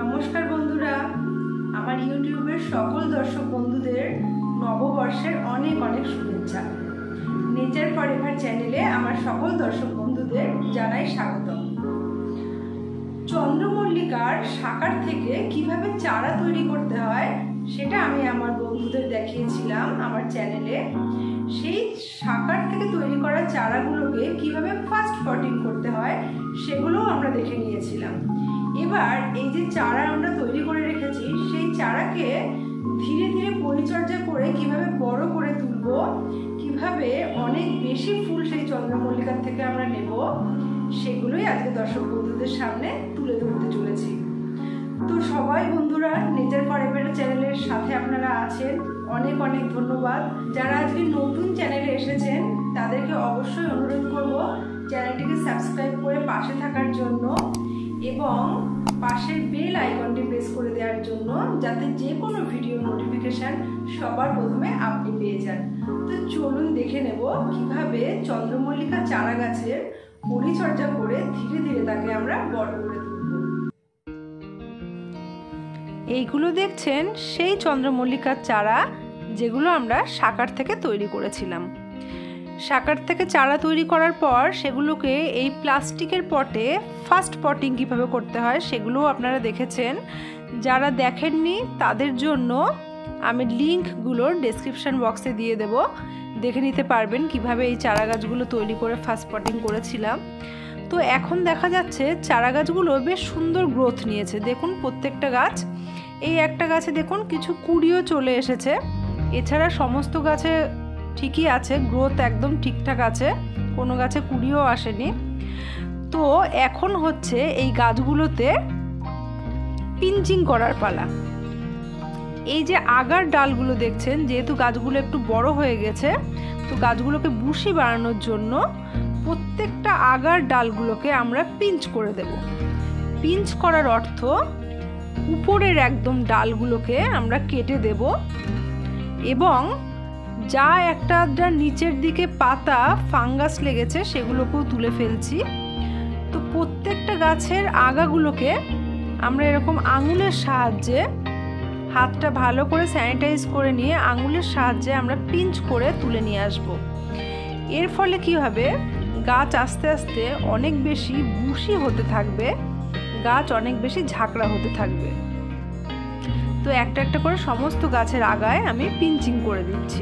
নমস্কার বন্ধুরা, আমার ইউটিউবের সকল দর্শক বন্ধুদের নববর্ষের অনেক অনেক শুভেচ্ছা। নেচার ফরএভার চ্যানেলে আমার সকল দর্শক বন্ধুদের জানাই স্বাগত। চন্দ্রমল্লিকার শাখার থেকে কিভাবে চারা তৈরি করতে হয় সেটা আমি আমার বন্ধুদের দেখিয়েছিলাম আমার চ্যানেলে। সেই শাখার থেকে তৈরি করা চারাগুলোকে কিভাবে ফার্স্ট পটিং করতে হয় সেগুলোও আমরা দেখে নিয়েছিলাম। এবার এই যে চারা আমরা তৈরি করে রেখেছি সেই চারাকে ধীরে ধীরে পরিচর্যা করে কিভাবে বড় করে তুলব, কিভাবে অনেক বেশি ফুল সেই চন্দ্রমল্লিকার থেকে আমরা নেব, সেগুলোই আজকে দর্শক বন্ধুদের সামনে তুলে ধরতে চলেছি। তো সবাই বন্ধুরা নেচার ফরএভার চ্যানেলের সাথে আপনারা আছেন, অনেক অনেক ধন্যবাদ। যারা আজকে নতুন চ্যানেলে এসেছেন তাদেরকে অবশ্যই অনুরোধ করব চ্যানেলটিকে সাবস্ক্রাইব করে পাশে থাকার জন্য এবং পাশের বেল আইকনটি প্রেস করে দেওয়ার জন্য, যাতে যে কোনো ভিডিও নোটিফিকেশান সবার প্রথমে আপনি পেয়ে যান। তো চলুন দেখে নেব কিভাবে চন্দ্রমল্লিকা চারা গাছের পরিচর্যা করে ধীরে ধীরে তাকে আমরা বড় করে তুলব। এইগুলো দেখছেন সেই চন্দ্রমল্লিকার চারা যেগুলো আমরা শাখার থেকে তৈরি করেছিলাম। শাখার থেকে চারা তৈরি করার পর সেগুলোকে এই প্লাস্টিকের পটে ফার্স্ট পটিং কীভাবে করতে হয় সেগুলোও আপনারা দেখেছেন। যারা দেখেননি তাদের জন্য আমি লিঙ্কগুলোর ডেসক্রিপশন বক্সে দিয়ে দেব, দেখে নিতে পারবেন কিভাবে এই চারা গাছগুলো তৈরি করে ফার্স্ট পটিং করেছিলাম। তো এখন দেখা যাচ্ছে চারা গাছগুলো বেশ সুন্দর গ্রোথ নিয়েছে। দেখুন প্রত্যেকটা গাছ, এই একটা গাছে দেখুন কিছু কুঁড়িও চলে এসেছে, এছাড়া সমস্ত গাছে ঠিকই আছে, গ্রোথ একদম ঠিকঠাক আছে, কোনো গাছে কুঁড়িও আসেনি। তো এখন হচ্ছে এই গাছগুলোতে পিঞ্চিং করার পালা। এই যে আগার ডালগুলো দেখছেন, যেহেতু গাছগুলো একটু বড় হয়ে গেছে, তো গাছগুলোকে বুশি বাড়ানোর জন্য প্রত্যেকটা আগার ডালগুলোকে আমরা পিঞ্চ করে দেব। পিঞ্চ করার অর্থ উপরের একদম ডালগুলোকে আমরা কেটে দেব এবং যা একটা নিচের দিকে পাতা ফাঙ্গাস লেগেছে সেগুলোকেও তুলে ফেলছি। তো প্রত্যেকটা গাছের আগাগুলোকে আমরা এরকম আঙুলের সাহায্যে, হাতটা ভালো করে স্যানিটাইজ করে নিয়ে আঙুলের সাহায্যে আমরা পিঞ্চ করে তুলে নিয়ে আসব। এর ফলে কি হবে, গাছ আস্তে আস্তে অনেক বেশি বুশি হতে থাকবে, গাছ অনেক বেশি ঝাঁকড়া হতে থাকবে। তো একটা একটা করে সমস্ত গাছের আগায় আমি পিঞ্চিং করে দিচ্ছি।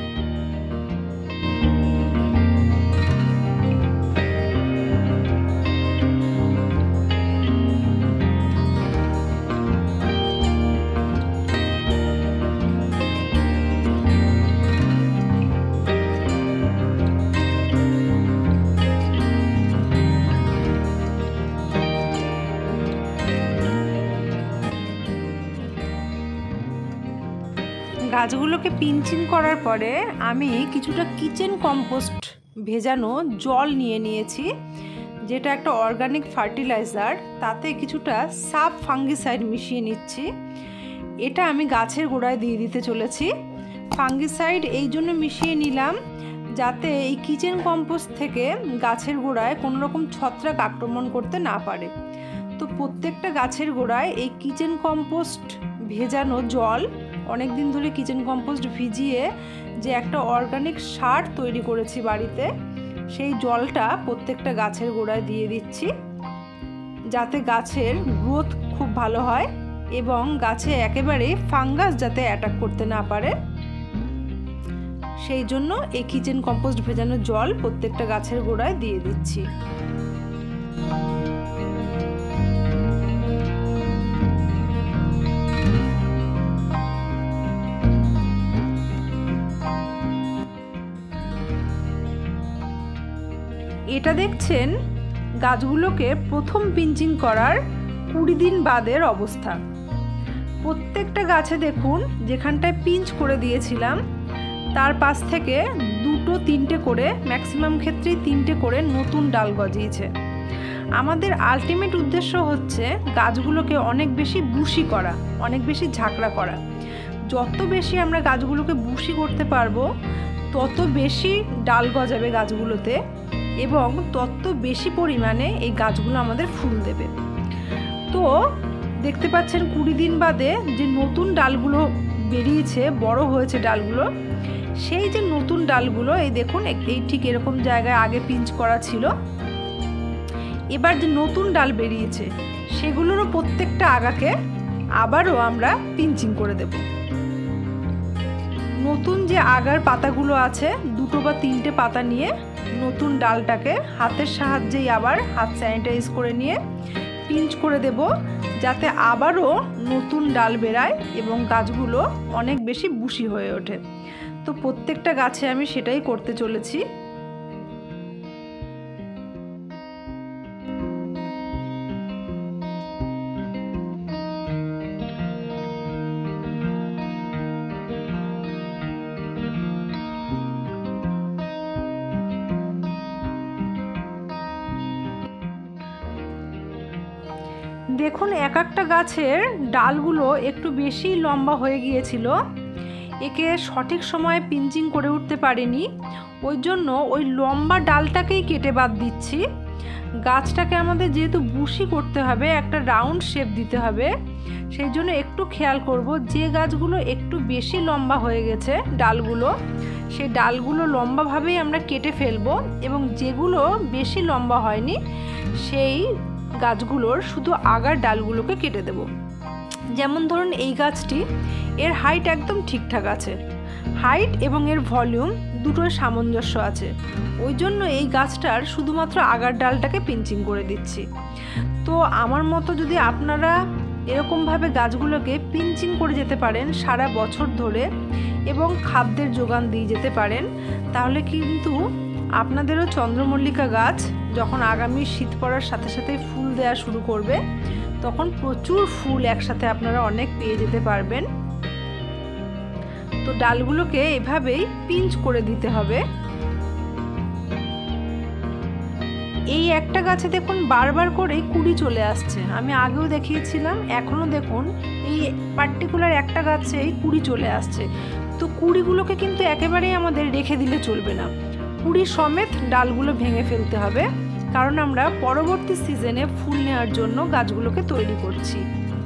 গাছগুলোকে পিঞ্চিং করার পরে আমি কিছুটা কিচেন কম্পোস্ট ভেজানো জল নিয়ে নিয়েছি, যেটা একটা অর্গানিক ফার্টিলাইজার, তাতে কিছুটা সাব ফাঙ্গিসাইড মিশিয়ে নিচ্ছি। এটা আমি গাছের গোড়ায় দিয়ে দিতে চলেছি। ফাঙ্গিসাইড এই জন্য মিশিয়ে নিলাম যাতে এই কিচেন কম্পোস্ট থেকে গাছের গোড়ায় কোনো রকম ছত্রাক আক্রমণ করতে না পারে। তো প্রত্যেকটা গাছের গোড়ায় এই কিচেন কম্পোস্ট ভেজানো জল, অনেক দিন ধরে কিচেন কম্পোস্ট ভিজিয়ে যে একটা অর্গানিক সার তৈরি করেছি বাড়িতে, সেই জলটা প্রত্যেকটা গাছের গোড়ায় দিয়ে দিচ্ছি যাতে গাছের গ্রোথ খুব ভালো হয় এবং গাছে একেবারে ফাঙ্গাস যাতে অ্যাটাক করতে না পারে, সেই জন্য এই কিচেন কম্পোস্ট ভেজানো জল প্রত্যেকটা গাছের গোড়ায় দিয়ে দিচ্ছি। এটা দেখছেন গাছগুলোকে প্রথম পিঞ্চিং করার 20 দিন বাদের অবস্থা। প্রত্যেকটা গাছে দেখুন যেখানটায় পিঞ্চ করে দিয়েছিলাম তার পাশ থেকে 2-3টে করে, ম্যাক্সিমাম ক্ষেত্রেই 3টে করে নতুন ডাল গজিয়েছে। আমাদের আলটিমেট উদ্দেশ্য হচ্ছে গাছগুলোকে অনেক বেশি বুশি করা, অনেক বেশি ঝাঁকড়া করা। যত বেশি আমরা গাছগুলোকে বুশি করতে পারবো তত বেশি ডাল গজাবে গাছগুলোতে এবং তত বেশি পরিমাণে এই গাছগুলো আমাদের ফুল দেবে। তো দেখতে পাচ্ছেন 20 দিন বাদে যে নতুন ডালগুলো বেরিয়েছে, বড় হয়েছে ডালগুলো, সেই যে নতুন ডালগুলো এই দেখুন এই ঠিক এরকম জায়গায় আগে পিঞ্চ করা ছিল, এবার যে নতুন ডাল বেরিয়েছে সেগুলোরও প্রত্যেকটা আগাকে আবারও আমরা পিঞ্চিং করে দেব। নতুন যে আগার পাতাগুলো আছে 2 বা 3টে পাতা নিয়ে নতুন ডালটাকে হাতের সাহায্যেই আবার হাত স্যানিটাইজ করে নিয়ে পিঞ্চ করে দেব, যাতে আবারও নতুন ডাল বেরায় এবং গাছগুলো অনেক বেশি বুশি হয়ে ওঠে। তো প্রত্যেকটা গাছে আমি সেটাই করতে চলেছি। দেখুন এক একটা গাছের ডালগুলো একটু বেশি লম্বা হয়ে গিয়েছিল, একে সঠিক সময়ে পিঞ্চিং করে উঠতে পারিনি, ওই জন্য ওই লম্বা ডালটাকেই কেটে বাদ দিচ্ছি। গাছটাকে আমাদের যেহেতু বুশি করতে হবে, একটা রাউন্ড শেপ দিতে হবে, সেই জন্য একটু খেয়াল করব যে গাছগুলো একটু বেশি লম্বা হয়ে গেছে ডালগুলো, সেই ডালগুলো লম্বাভাবেই আমরা কেটে ফেলবো এবং যেগুলো বেশি লম্বা হয়নি সেই গাছগুলোর শুধু আগার ডালগুলোকে কেটে দেব। যেমন ধরুন এই গাছটি, এর হাইট একদম ঠিকঠাক আছে, হাইট এবং এর ভলিউম দুটোর সামঞ্জস্য আছে, ওই জন্য এই গাছটার শুধুমাত্র আগার ডালটাকে পিঞ্চিং করে দিচ্ছি। তো আমার মতো যদি আপনারা এরকমভাবে গাছগুলোকে পিঞ্চিং করে যেতে পারেন সারা বছর ধরে এবং খাদ্যের যোগান দিয়ে যেতে পারেন, তাহলে কিন্তু আপনাদেরও চন্দ্রমল্লিকা গাছ যখন আগামী শীত পড়ার সাথে সাথে ফুল দেওয়া শুরু করবে তখন প্রচুর ফুল একসাথে আপনারা অনেক পেয়ে যেতে পারবেন। তো ডালগুলোকে এভাবেই পিঞ্চ করে দিতে হবে। এই একটা গাছে দেখুন বারবার করে কুড়ি চলে আসছে, আমি আগেও দেখিয়েছিলাম, এখনও দেখুন এই পার্টিকুলার একটা গাছেই কুড়ি চলে আসছে। তো কুড়িগুলোকে কিন্তু একেবারেই আমাদের রেখে দিলে চলবে না, কুড়ি সমেত ডালগুলো ভেঙে ফেলতে হবে, কারণ আমরা পরবর্তী সিজনে ফুল নেওয়ার জন্য গাছগুলোকে তৈরি করছি।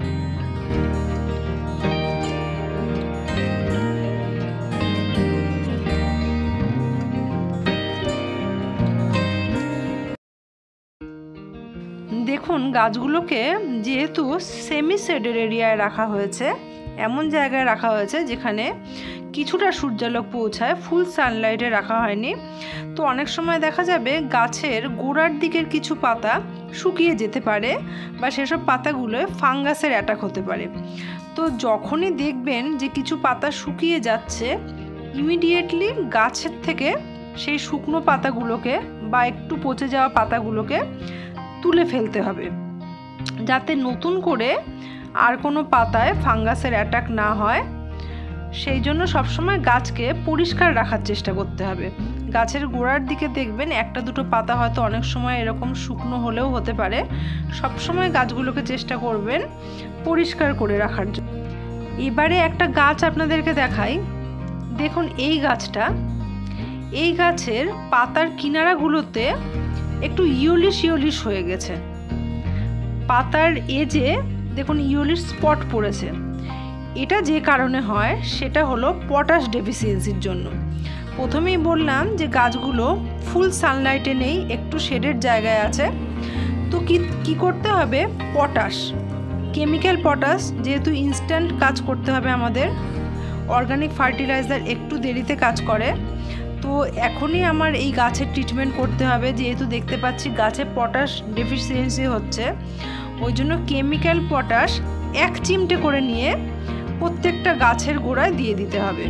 দেখুন গাছগুলোকে যেহেতু সেমি শেডের এরিয়ায় রাখা হয়েছে, এমন জায়গায় রাখা হয়েছে যেখানে কিছুটা সূর্যালোক পৌঁছায়, ফুল সানলাইটে রাখা হয়নি। তো অনেক সময় দেখা যাবে গাছের গোড়ার দিকের কিছু পাতা শুকিয়ে যেতে পারে বা সেসব পাতাগুলোয় ফাঙ্গাসের অ্যাটাক হতে পারে। তো যখনই দেখবেন যে কিছু পাতা শুকিয়ে যাচ্ছে, ইমিডিয়েটলি গাছের থেকে সেই শুকনো পাতাগুলোকে বা একটু পচে যাওয়া পাতাগুলোকে তুলে ফেলতে হবে, যাতে নতুন করে আর কোনো পাতায় ফাঙ্গাসের অ্যাটাক না হয়। সেই জন্য সবসময় গাছকে পরিষ্কার রাখার চেষ্টা করতে হবে। গাছের গোড়ার দিকে দেখবেন একটা দুটো পাতা হয়তো অনেক সময় এরকম শুকনো হলেও হতে পারে, সবসময় গাছগুলোকে চেষ্টা করবেন পরিষ্কার করে রাখার জন্য। এবারে একটা গাছ আপনাদেরকে দেখাই, দেখুন এই গাছটা, এই গাছের পাতার কিনারাগুলোতে একটু ইয়েলিশ হয়ে গেছে, পাতার এজে দেখুন ইয়েলিশ স্পট পড়েছে। এটা যে কারণে হয় সেটা হলো পটাশ ডেফিসিয়েন্সির জন্য। প্রথমেই বললাম যে গাছগুলো ফুল সানলাইটে নেই, একটু শেডের জায়গায় আছে। তো কি করতে হবে, পটাশ, কেমিক্যাল পটাশ, যেহেতু ইনস্ট্যান্ট কাজ করতে হবে আমাদের, অর্গানিক ফার্টিলাইজার একটু দেরিতে কাজ করে। তো এখনই আমার এই গাছের ট্রিটমেন্ট করতে হবে, যেহেতু দেখতে পাচ্ছি গাছে পটাশ ডেফিসিয়েন্সি হচ্ছে, ওই জন্য কেমিক্যাল পটাশ 1 চিমটে করে নিয়ে প্রত্যেকটা গাছের গোড়ায় দিয়ে দিতে হবে।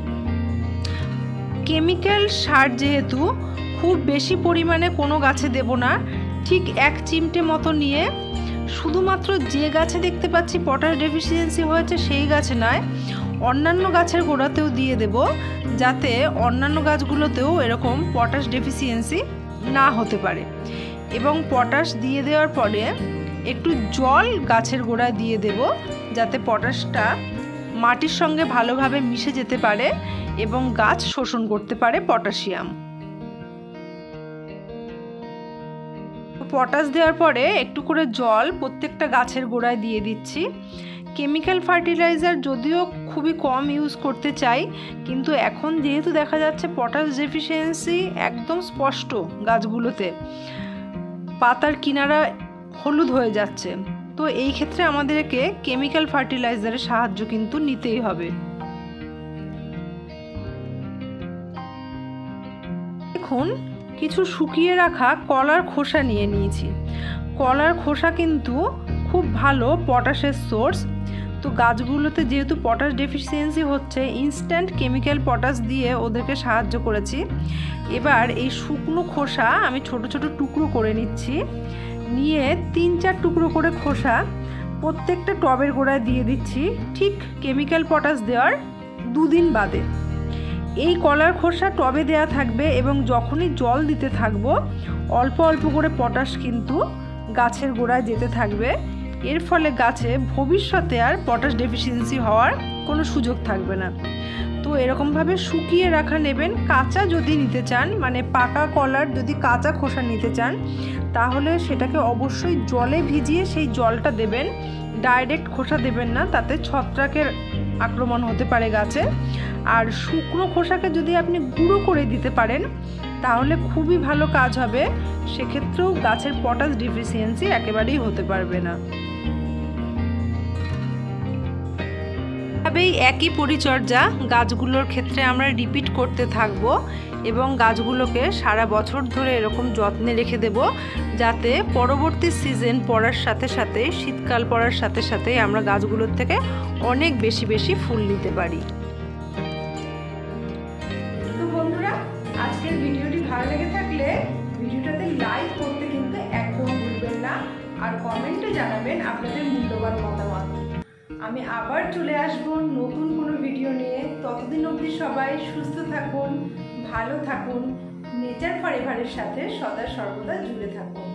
কেমিক্যাল সার যেহেতু খুব বেশি পরিমাণে কোনো গাছে দেব না, ঠিক 1 চিমটে মতো নিয়ে শুধুমাত্র যে গাছে দেখতে পাচ্ছি পটাশ ডেফিসিয়েন্সি হয়েছে সেই গাছে নয়, অন্যান্য গাছের গোড়াতেও দিয়ে দেব, যাতে অন্যান্য গাছগুলোতেও এরকম পটাশ ডেফিসিয়েন্সি না হতে পারে। এবং পটাশ দিয়ে দেওয়ার পরে একটু জল গাছের গোড়ায় দিয়ে দেব, যাতে পটাশটা মাটির সঙ্গে ভালোভাবে মিশে যেতে পারে এবং গাছ শোষণ করতে পারে পটাশিয়াম। পটাশ দেওয়ার পরে একটু করে জল প্রত্যেকটা গাছের গোড়ায় দিয়ে দিচ্ছি। কেমিক্যাল ফার্টিলাইজার যদিও খুবই কম ইউজ করতে চাই, কিন্তু এখন যেহেতু দেখা যাচ্ছে পটাশ ডেফিসিয়েন্সি একদম স্পষ্ট, গাছগুলোতে পাতার কিনারা হলুদ হয়ে যাচ্ছে, তো এই ক্ষেত্রে আমাদেরকে কেমিক্যাল ফার্টিলাইজারের সাহায্য কিন্তু নিতেই হবে। এখন কিছু শুকিয়ে রাখা কলার খোসা নিয়ে নিয়েছি। কলার খোসা কিন্তু খুব ভালো পটাশের সোর্স। তো গাছগুলোতে যেহেতু পটাশ ডেফিসিয়েন্সি হচ্ছে, ইনস্ট্যান্ট কেমিক্যাল পটাশ দিয়ে ওদেরকে সাহায্য করেছি। এবার এই শুকনো খোসা আমি ছোট ছোট টুকরো করে নিচ্ছি, নিয়ে 3-4 টুকরো করে খোসা প্রত্যেকটা টবের গোড়ায় দিয়ে দিচ্ছি, ঠিক কেমিক্যাল পটাশ দেওয়ার 2 দিন বাদে। এই কলার খোসা টবে দেয়া থাকবে এবং যখনই জল দিতে থাকবো অল্প অল্প করে পটাশ কিন্তু গাছের গোড়ায় যেতে থাকবে। এর ফলে গাছে ভবিষ্যতে আর পটাশ ডেফিসিয়েন্সি হওয়ার কোনো সুযোগ থাকবে না। তো এরকমভাবে শুকিয়ে রাখা নেবেন। কাঁচা যদি নিতে চান, মানে পাকা কলার যদি কাঁচা খোসা নিতে চান, তাহলে সেটাকে অবশ্যই জলে ভিজিয়ে সেই জলটা দেবেন, ডাইরেক্ট খোসা দেবেন না, তাতে ছত্রাকের আক্রমণ হতে পারে গাছে। আর শুকনো খোসাকে যদি আপনি গুঁড়ো করে দিতে পারেন তাহলে খুবই ভালো কাজ হবে, সেক্ষেত্রেও গাছের পটাশ ডেফিসিয়েন্সি একেবারেই হতে পারবে না। তবেই একই পরিচর্যা গাছগুলোর ক্ষেত্রে আমরা রিপিট করতে থাকব এবং গাছগুলোকে সারা বছর ধরে এরকম যত্নে রেখে দেব, যাতে পরবর্তী সিজন পড়ার সাথে সাথে, শীতকাল পড়ার সাথে সাথে আমরা গাছগুলোর থেকে অনেক বেশি বেশি ফুল নিতে পারি। তো বন্ধুরা, আজকের ভিডিওটি ভালো লেগে থাকলে ভিডিওটাতে লাইক করতে কিন্তু একদম ভুলবেন না, আর কমেন্টে জানাবেন আপনাদের মূল্যবান মতামত। আমি আবার চলে আসব নতুন কোনো ভিডিও নিয়ে। ততদিন অবধি সবাই সুস্থ থাকুন, ভালো থাকুন, নেচার ফরএভারের সাথে সদা সর্বদা জুড়ে থাকুন।